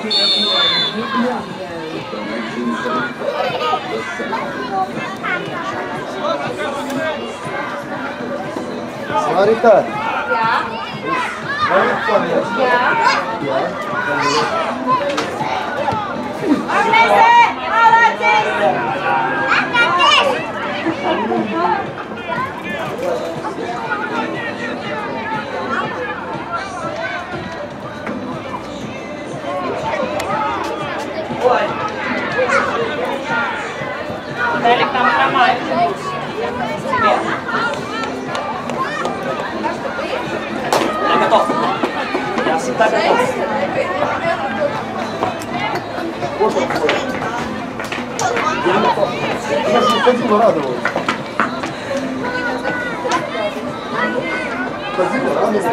Смотри-ка. Далее там хромает. Я готов. Я всегда готов. Я готов. Я же ходила, радовалась. Ходила, радовалась.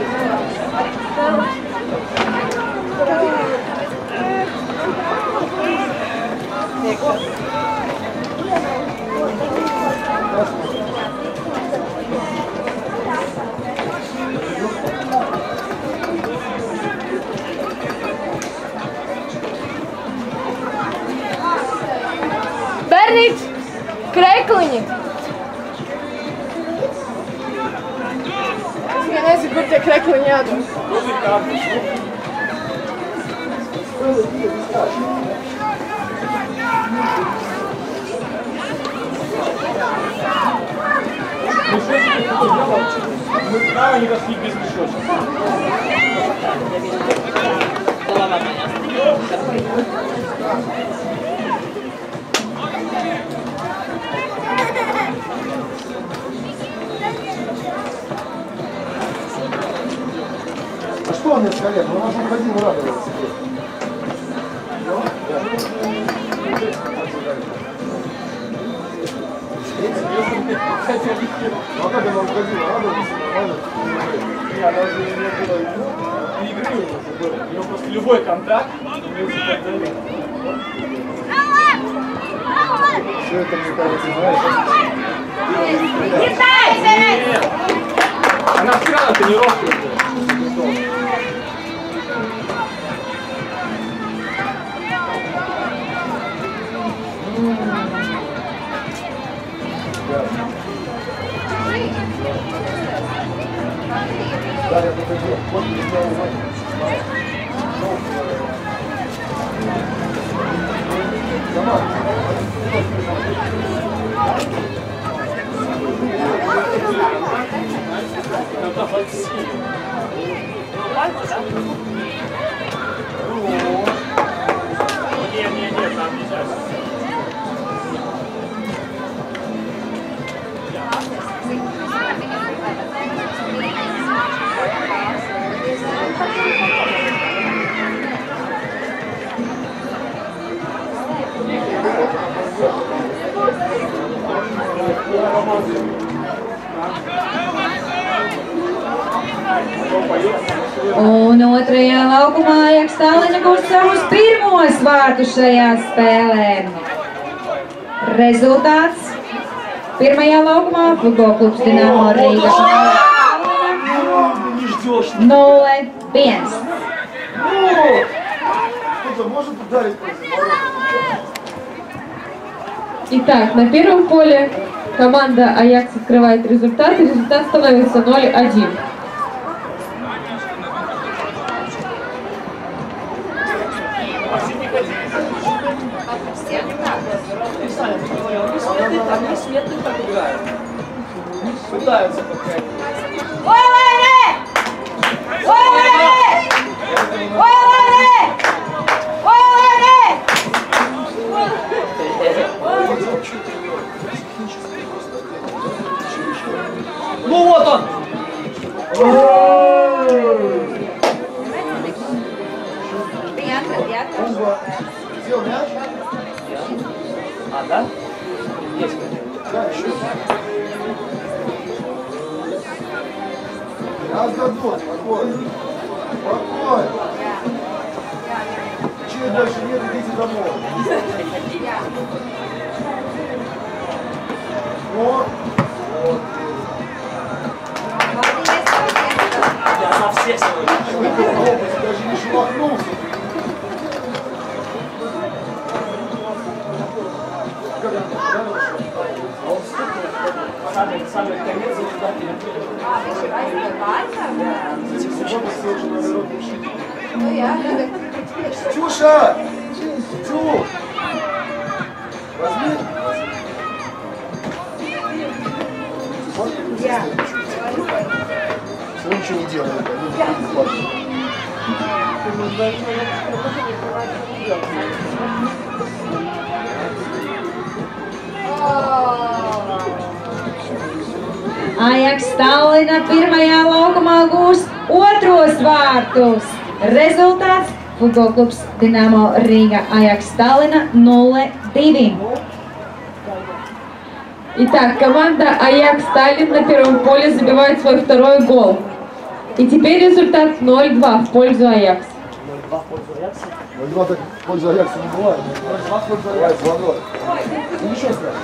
Bērnīt, krekliņi! Es nezinu, kur tie krekliņi jādod. Право не росли без мешочка. Голова моя. А что он мне сказал? Ну, он же ходил, радовался. А как она уходила? Радовался, нормально? Я даже не было игры уже было. У него просто любой контакт. Все это, мне кажется, знаешь. Нет. Она вчера на тренировке уже. Дарья, покажи. Вот я сделал. Сама. Нет, там нельзя. Un otrajā laukumā Ajax Talliņa gūst savus pirmos vārtus šajā spēlē. Rezultāts pirmajā laukumā futbola klubs Dinamo Rīga 0-1. Кто-то может ударить против ворот? Итак, на первом поле команда Аякс открывает результат, и результат становится 0-1. Пытаются пока. Ну вот он! Взял мяч? А, да? Есть, конечно. Да, еще. Раз дадут, спокойно. Спокойно. Чего дальше нет, идите домой. Вот. Я за всех сегодня. Даже не шелохнулся. самый конец результаты на Тюша! Тю! Возьми. Все ничего не делает. Ajaks Tallina pirmajā laukumā gūst otros vārtus. Rezultāts futbola klubs Dinamo Riga Ajaks Tallina 0-2. Итак, команда Аякс Таллин на первом поле забивает свой второй гол. И теперь результат 0-2 в пользу Аякс. 0-2 так в пользу Аякса не бывает. 0-2 в пользу Аякса. 2-0. Ничего страшного.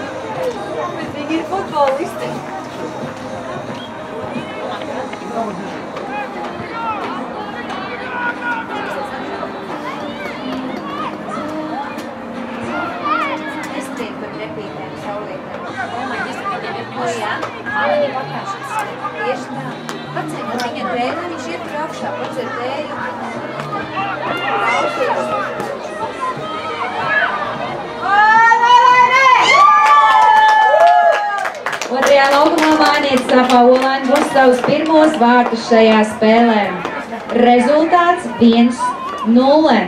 Otrajā laukumā mainīts Safa Olaini būs savus pirmos vārtus šajā spēlē. Rezultāts 1-0.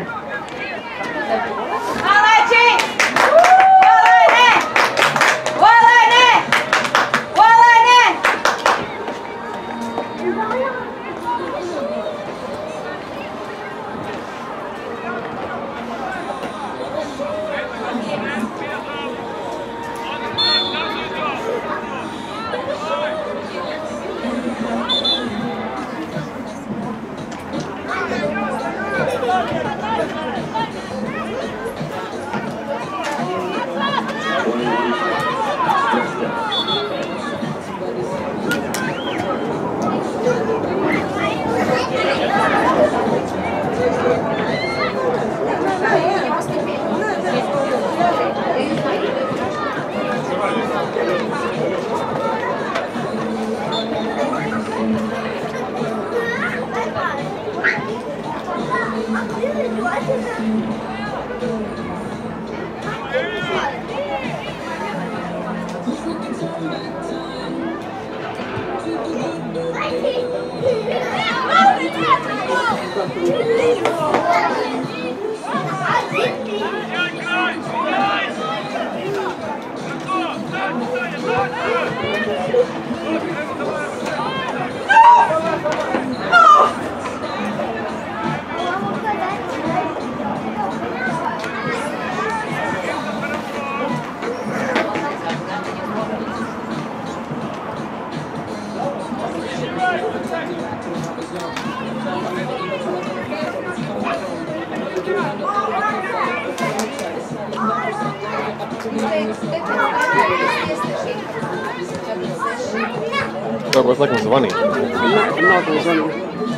Kaut kas laikam zvanīja. Nav ko zvanīt.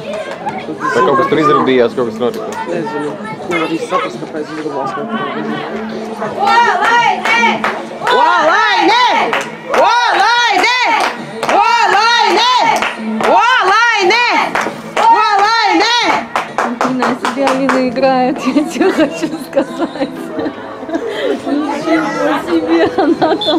Vai kaut kas tur izrādījās, kaut kas notika? Nezinu. Nevar īsti saprast, kāpēc izrādās kaut ko. Olaini! Olaini! Olaini! Olaini! Olaini! Olaini! Афина, себе Алина играет, я тебе хочу сказать. Ничего себе, она там.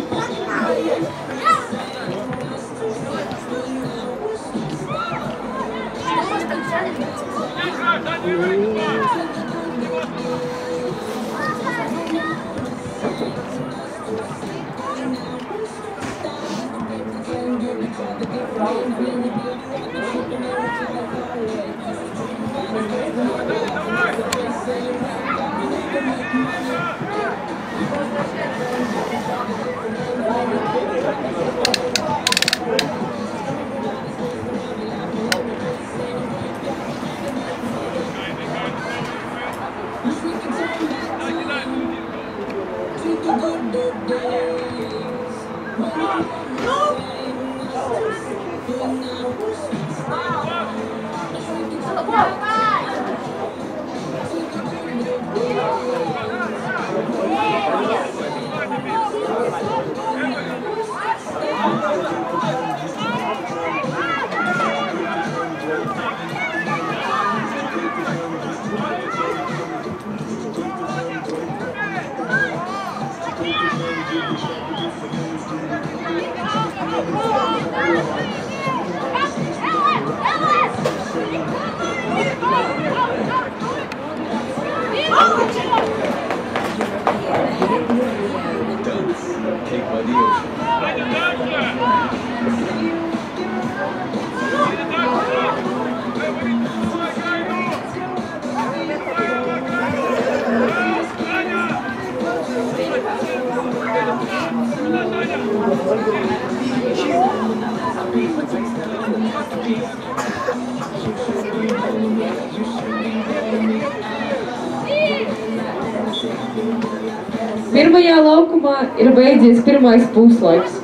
Pirmajā laukumā ir beidzies pirmais puslaiks.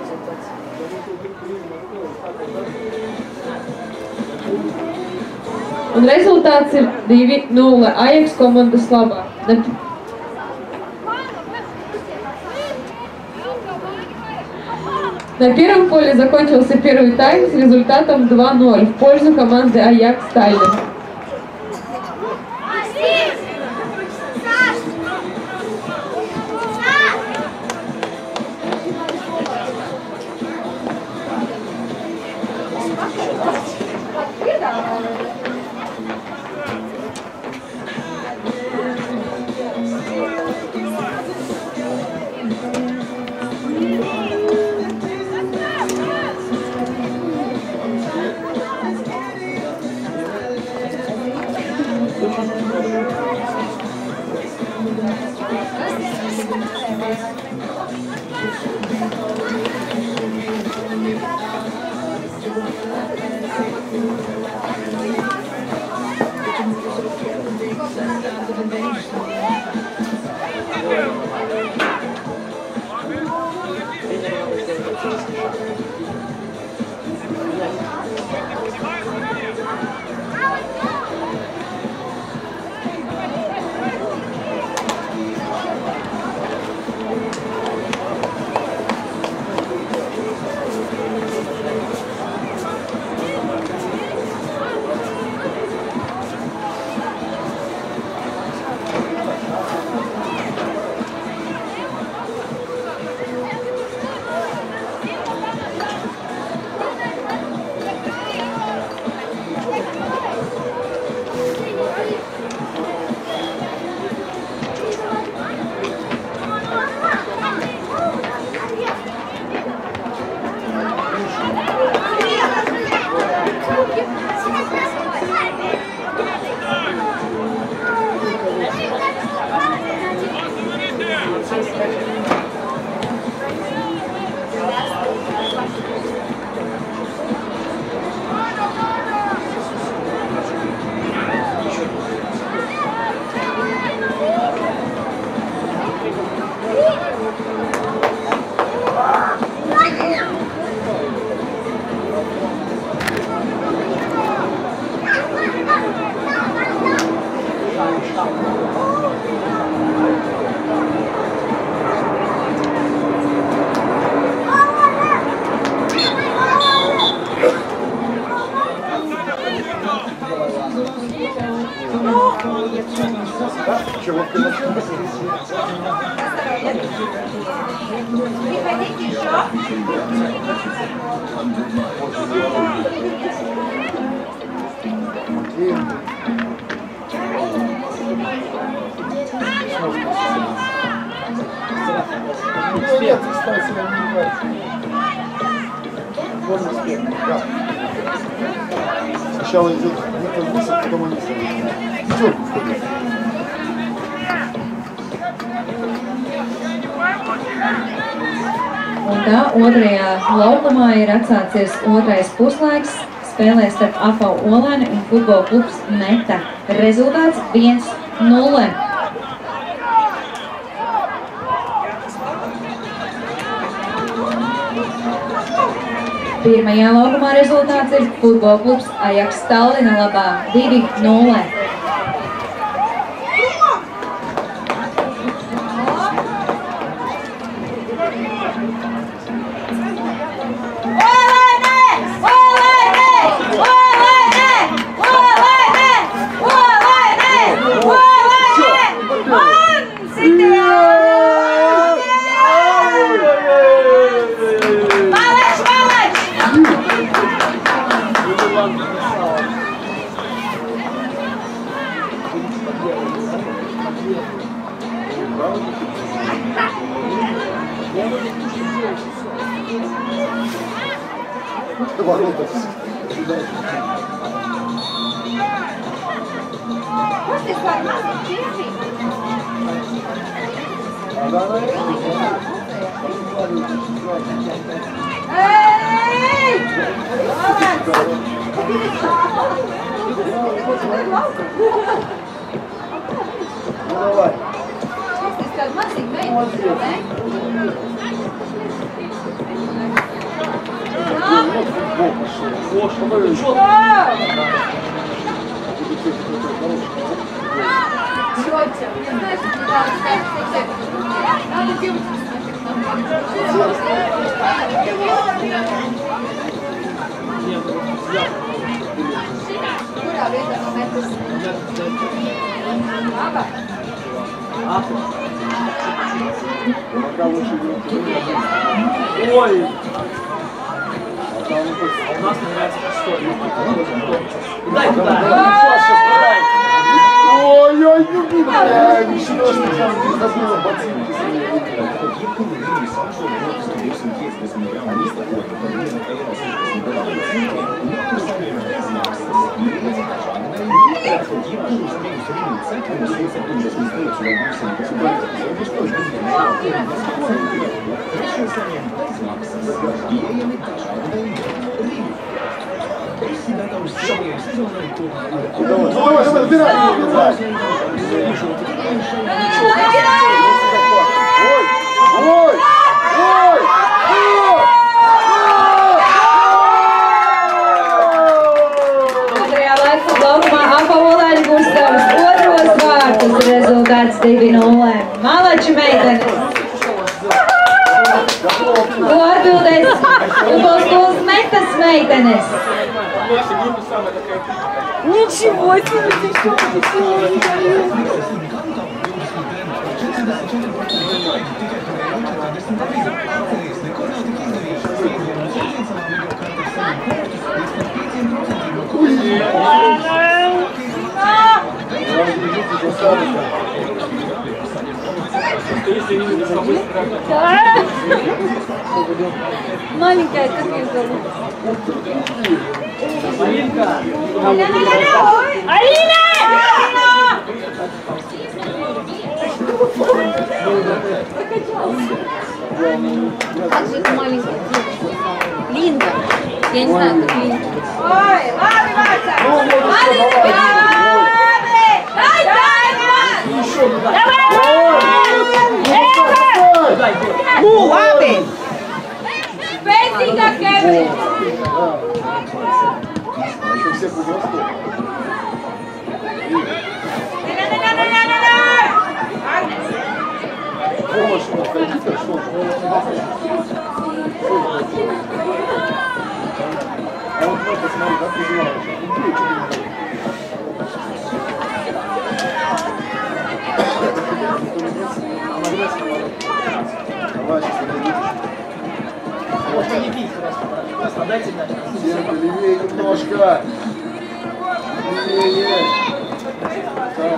Un rezultāts ir 2-0 Ajax komandas labā. На первом поле закончился первый тайм с результатом 2-0 в пользу команды Аякс Таллин. Сначала идет где-то вниз, а потом вниз. Пятерку входит. Un tā otrajā laukumā ir atsācies otrais puslaiks. Spēlē starp AFO Olaini un futbola klubs Meta. Rezultāts 1-0. Pirmajā laukumā rezultāts ir futbola klubs Ajax Tallina labā 2-0. Ворота. Ну давай. Ой! А у нас нравится история. Дай туда! Ой-ой, не бля, ничего, что там не забыла ботинки Давай, забирай! Ой! Otrajā laika laukumā AFA Olēņi gūs savus otros vārtus. Rezultāts 2-0. Malači meitenes. Ko atbildēs futbola skolas Metas meitenes? Ничего себе, ты что, маленькая, как ее зовут? Алина! Как же это маленькая? Линда. Я не знаю, как Линда. Ой, ладно, Вася! Ну, ладно! Спасибо, Кевин! Еще всех возрастов. Помощь находите, что? А вот надо посмотреть, как называется. Давай, сейчас подойдите. Можно не бить просто. Дайте дальше. Сенка, левее немножко. Левее. Так.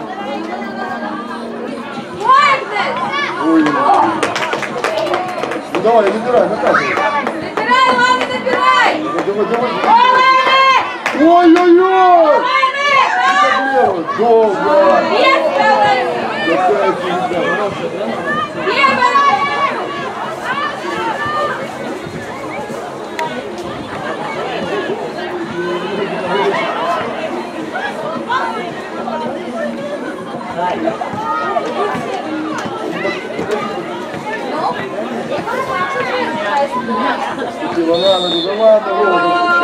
Ой. Ну давай, набирай, наказывай. Набирай, ладно, набирай! Давай. Ой-ой-ой! Долго! Какая пизда! Да ладно,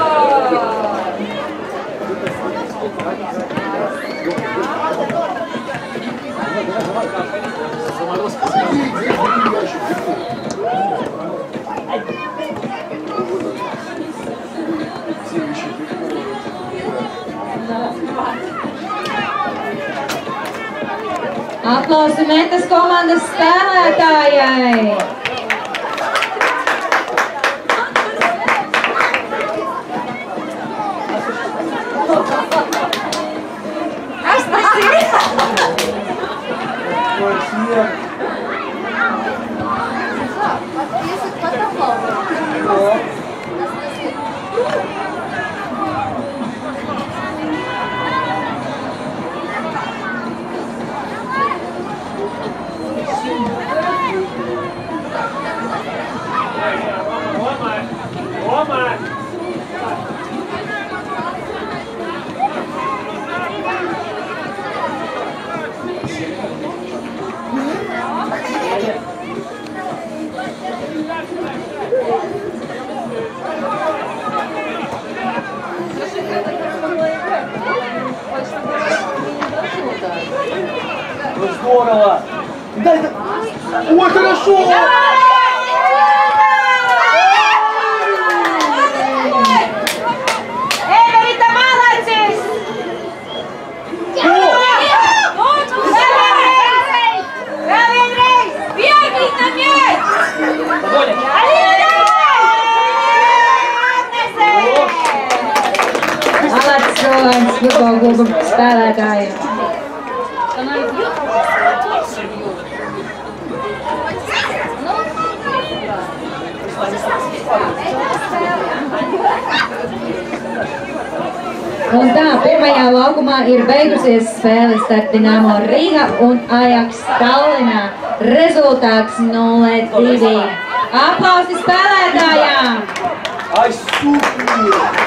Aplausi Metas komandas spēlētājai! Kas tas ir? Ой, Ну здорово! Дай это! Ой, хорошо! Эверита, молодец! Бегай на мяч! Atskrojums futbola kluba spēlētājiem. Un tā, pirmajā laukumā ir beigusies spēle starp Dinamo Riga un Ajax Tallinā. Rezultāts 0-2. Aplausi spēlētājām! Ai, super!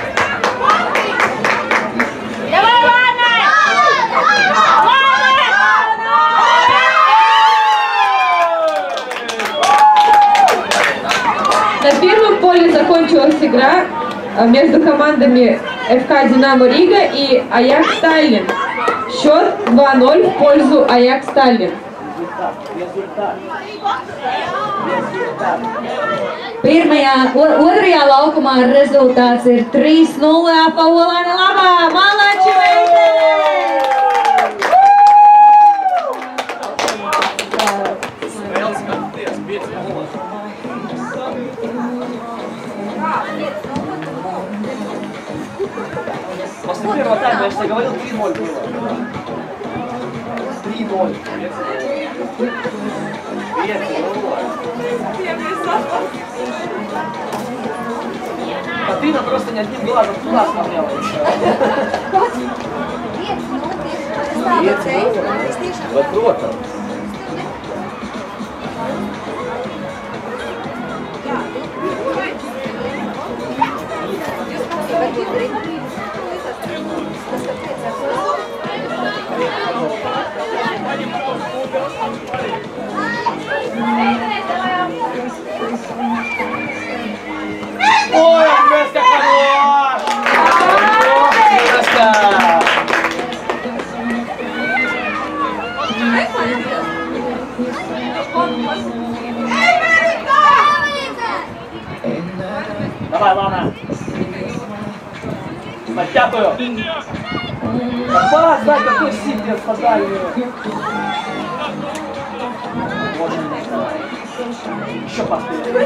На первом поле закончилась игра между командами ФК «Динамо Рига» и «Аякс Таллин». Счет 2-0 в пользу «Аякс Таллин». Otrajā laukumā rezultāts ir 3-0 AFA Olaina labā. Malači meitene! После первого тайма, я же тебе говорил, 3-0 было. 3-0. Катрина просто не одним глазом туда смотрела. Вот круто. Ой, Жеска хорош! Жеска! Давай, Лана! На пятую! Пас, дай, какой сильный по дальнюю! Еще пас!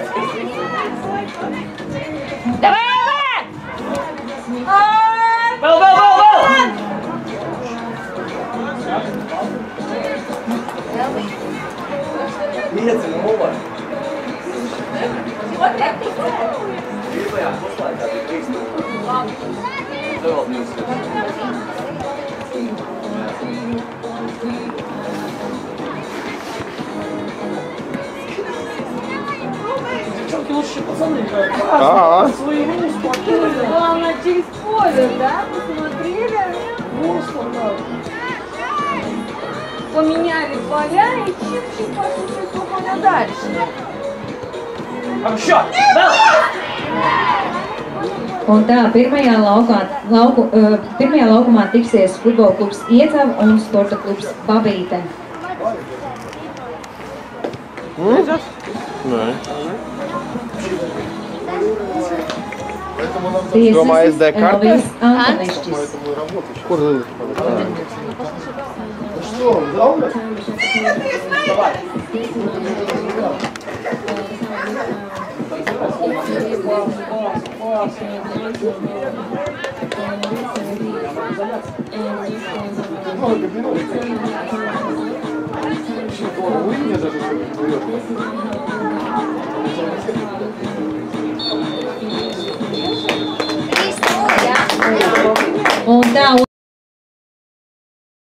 Давай, Иван! Бэл, бэл, бэл, бэл! Нет, это новое. Девчонки лучше, пацаны, своего спокойно. Главное, через поле, да? Посмотрели? Поменяли поля и чик-чик пошли спокойно дальше. Хорошо! Бэл! Un tā, pirmajā laukumā tiksies futbola klubs Iecava un sporta klubs Babīte. Domāju, SD kartē? Elvis Antonišķis. Kur Lili? Что, главное? Давай! Un tā,